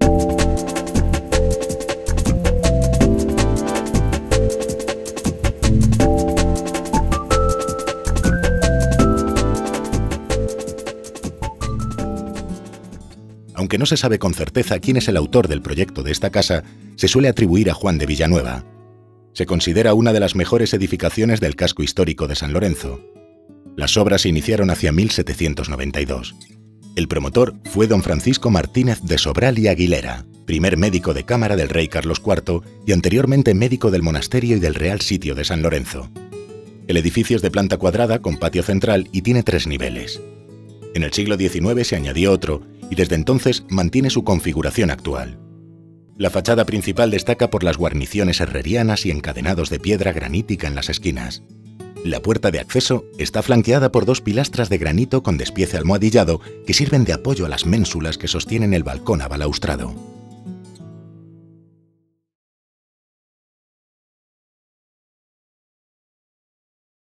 Aunque no se sabe con certeza quién es el autor del proyecto de esta casa, se suele atribuir a Juan de Villanueva. Se considera una de las mejores edificaciones del casco histórico de San Lorenzo. Las obras se iniciaron hacia 1792. El promotor fue don Francisco Martínez de Sobral y Aguilera, primer médico de cámara del rey Carlos IV y anteriormente médico del monasterio y del Real Sitio de San Lorenzo. El edificio es de planta cuadrada con patio central y tiene 3 niveles. En el siglo XIX se añadió otro y desde entonces mantiene su configuración actual. La fachada principal destaca por las guarniciones herrerianas y encadenados de piedra granítica en las esquinas. La puerta de acceso está flanqueada por 2 pilastras de granito con despiece almohadillado que sirven de apoyo a las ménsulas que sostienen el balcón abalaustrado.